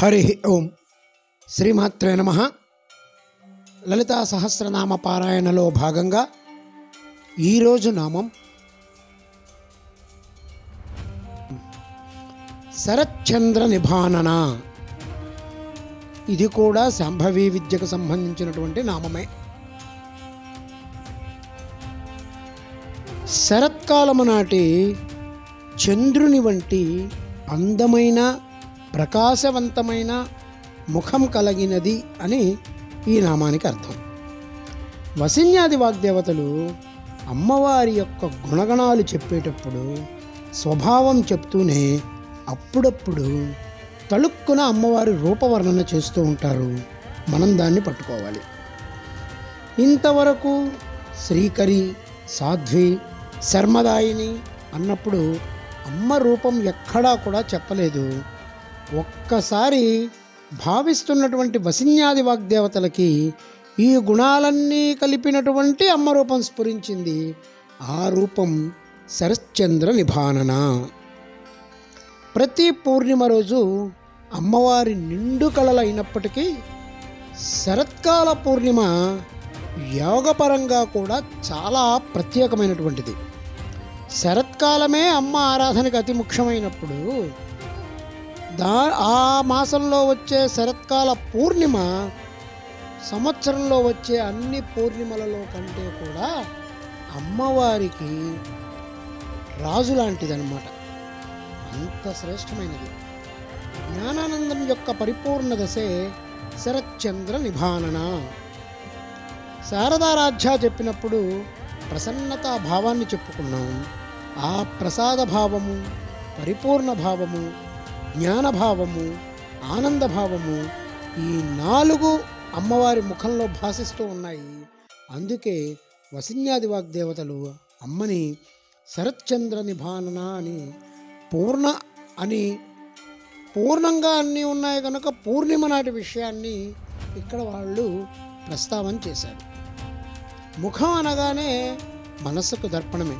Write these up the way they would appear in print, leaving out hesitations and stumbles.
హరి ఓం. శ్రీమాత్రే నమః. లలితా సహస్రనామ పారాయణలో భాగంగా ఈరోజు నామం శరత్చంద్ర నిభానన. ఇది కూడా శాంభవి విద్యకు సంబంధించినటువంటి నామమే. శరత్కాలము నాటి చంద్రుని వంటి అందమైన ప్రకాశవంతమైన ముఖం కలిగినది అని ఈ నామానికి అర్థం. వసిన్యాది వాగ్దేవతలు అమ్మవారి యొక్క గుణగణాలు చెప్పేటప్పుడు స్వభావం చెప్తూనే అప్పుడప్పుడు తళుక్కున అమ్మవారి రూపవర్ణన చేస్తూ ఉంటారు. మనం దాన్ని పట్టుకోవాలి. ఇంతవరకు శ్రీకరి, సాధ్వి, శర్మదాయిని అన్నప్పుడు అమ్మ రూపం ఎక్కడా కూడా చెప్పలేదు. ఒక్కసారి భావిస్తున్నటువంటి వసిన్యాది వాగ్దేవతలకి ఈ గుణాలన్నీ కలిపినటువంటి అమ్మ రూపం స్ఫురించింది. ఆ రూపం శరశ్చంద్ర నిభానన. ప్రతి పూర్ణిమ రోజు అమ్మవారి నిండు కళలైనప్పటికీ శరత్కాల పూర్ణిమ యోగపరంగా కూడా చాలా ప్రత్యేకమైనటువంటిది. శరత్కాలమే అమ్మ ఆరాధనకి అతి ముఖ్యమైనప్పుడు ఆ మాసంలో వచ్చే శరత్కాల పూర్ణిమ సంవత్సరంలో వచ్చే అన్ని పూర్ణిమలలో కంటే కూడా అమ్మవారికి రాజు లాంటిదన్నమాట. అంత శ్రేష్టమైనది. జ్ఞానానందం యొక్క పరిపూర్ణ దశే శరత్చంద్ర నిభానన. శారదారాధ్య చెప్పినప్పుడు ప్రసన్నతా భావాన్ని చెప్పుకున్నాం. ఆ ప్రసాద భావము, పరిపూర్ణ భావము, జ్ఞానభావము, ఆనందభావము ఈ 4 అమ్మవారి ముఖంలో భాసిస్తూ ఉన్నాయి. అందుకే వసిన్యాది వాగ్దేవతలు అమ్మని శరత్చంద్ర నిభానన అని పూర్ణంగా అన్నీ ఉన్నాయి కనుక పూర్ణిమ నాటి విషయాన్ని ఇక్కడ వాళ్ళు ప్రస్తావన చేశారు. ముఖం అనగానే మనస్సుకు దర్పణమే.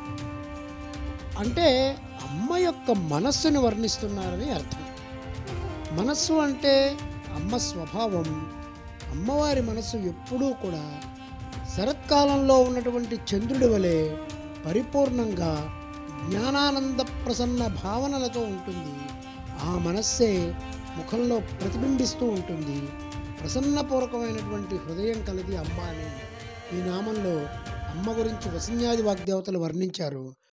అంటే అమ్మ యొక్క మనస్సును వర్ణిస్తున్నారని అర్థం. మనస్సు అంటే అమ్మ స్వభావం. అమ్మవారి మనస్సు ఎప్పుడూ కూడా శరత్కాలంలో ఉన్నటువంటి చంద్రుడి వలె పరిపూర్ణంగా జ్ఞానానంద ప్రసన్న భావనలతో ఉంటుంది. ఆ మనస్సే ముఖంలో ప్రతిబింబిస్తూ ఉంటుంది. ప్రసన్నపూర్వకమైనటువంటి హృదయం కలిగి అమ్మ అని ఈ నామంలో అమ్మ గురించి వసిన్యాది వాగ్దేవతలు వర్ణించారు.